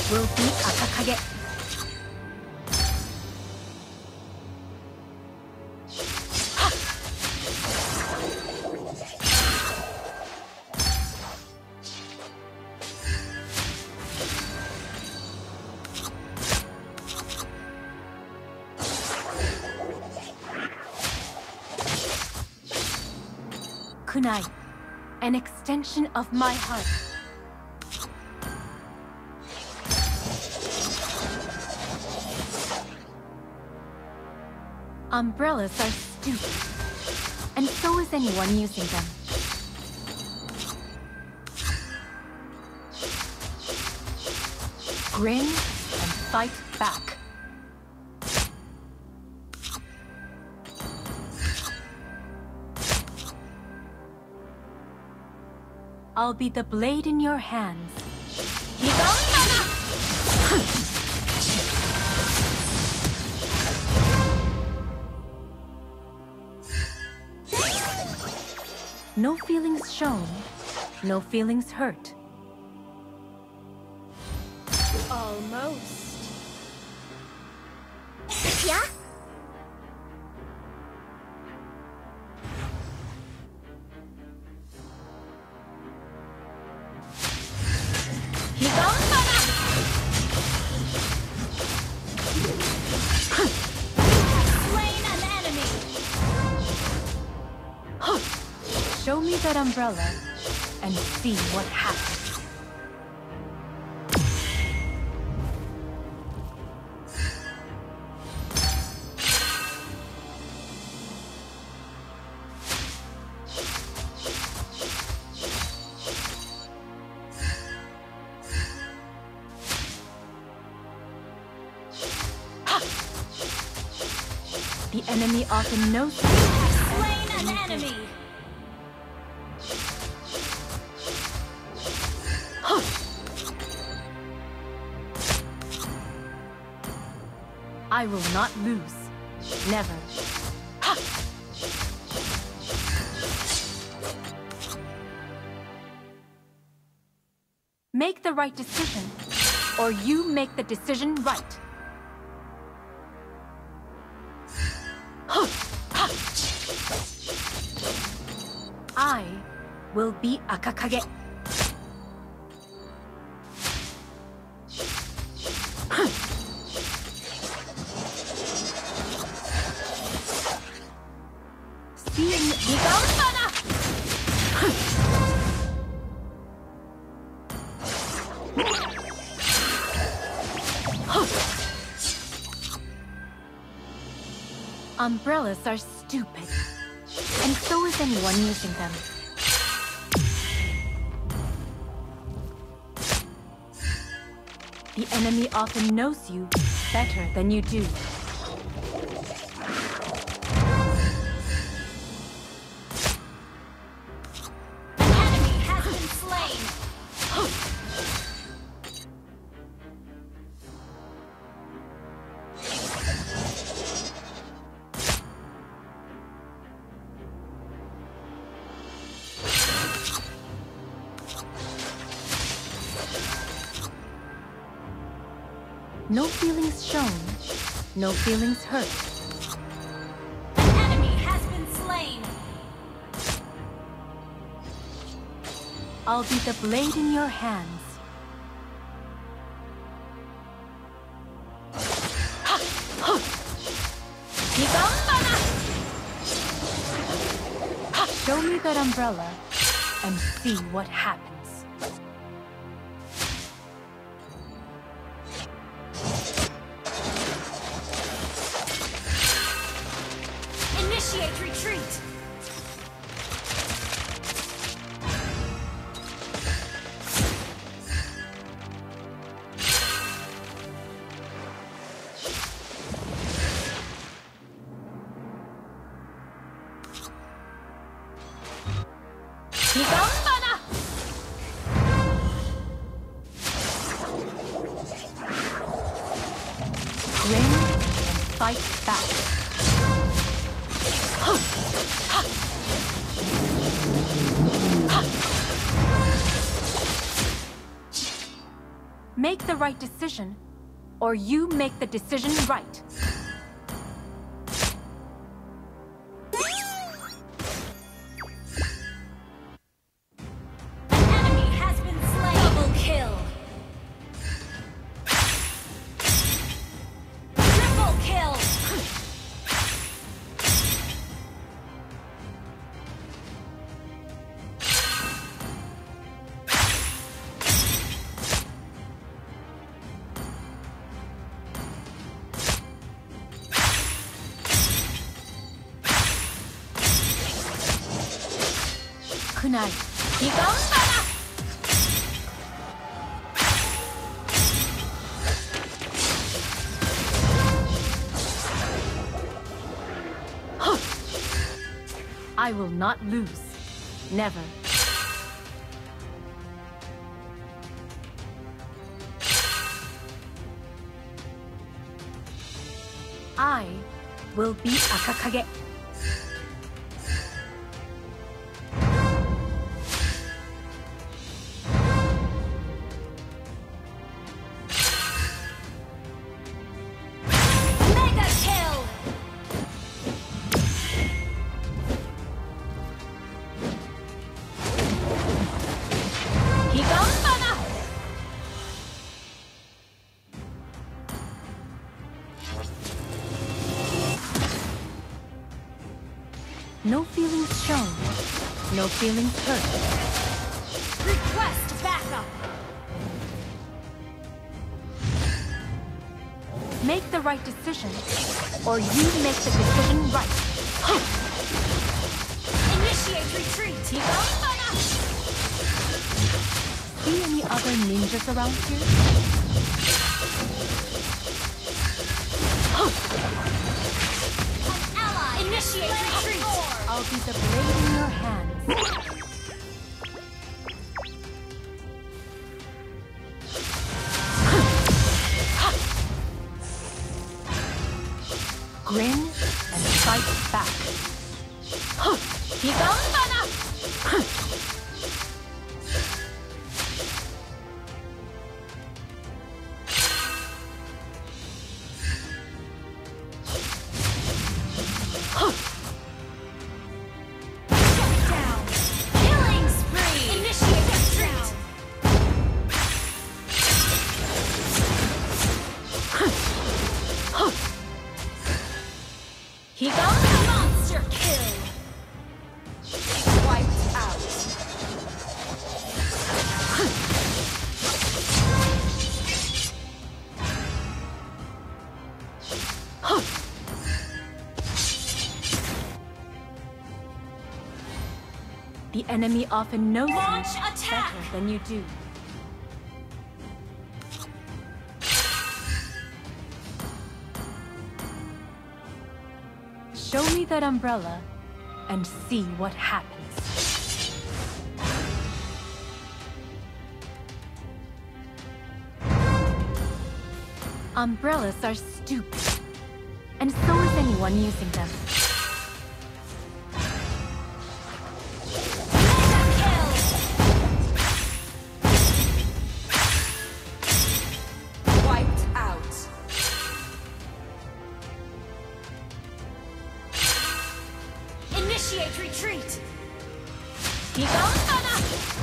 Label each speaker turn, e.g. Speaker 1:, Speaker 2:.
Speaker 1: will be Akakage. Kunai, an extension of my heart. Umbrellas are stupid, and so is anyone using them. Grin and fight back. I'll be the blade in your hands. No feelings shown, no feelings hurt.
Speaker 2: Almost. Yeah?
Speaker 1: Show me that umbrella and see what happens. The enemy often knows.
Speaker 2: Slain an enemy!
Speaker 1: I will not lose. Never. Make the right decision, or you make the decision right. I will be Akakage. Umbrellas are stupid, and so is anyone using them. The enemy often knows you better than you do.
Speaker 2: An enemy has been slain!
Speaker 1: No feelings shown, no feelings hurt.
Speaker 2: An enemy has been slain!
Speaker 1: I'll be the blade in your hands. Show me that umbrella and see what happens.
Speaker 2: Initiate retreat!
Speaker 1: Grin and fight back. Make the right decision, or you make the decision right.
Speaker 2: An enemy has been slain. Double kill. Triple kill.
Speaker 1: Kunai, Higanbana! I will not lose. Never. I will be Akakage.
Speaker 2: Mega kill.
Speaker 1: Higanbana! No feelings shown, no feelings hurt.
Speaker 2: Request backup.
Speaker 1: Make the right decision, or you make the decision right.
Speaker 2: Initiate retreat. Higanbana.
Speaker 1: See any other ninjas around here?
Speaker 2: An ally. Initiate retreat.
Speaker 1: I'll be the blade in your hands. Grin and fight back. Higanbana!
Speaker 2: Shut down. Killing spree. Initiate retreat.
Speaker 1: Higanbana!
Speaker 2: Monster kill. Wiped out.
Speaker 1: The enemy often knows
Speaker 2: Launch
Speaker 1: you
Speaker 2: attack.
Speaker 1: better than you do. Show me that umbrella and see what happens. Umbrellas are stupid, and so is anyone using them.
Speaker 2: Mega kill. Wiped out. Initiate retreat.
Speaker 1: Higanbana!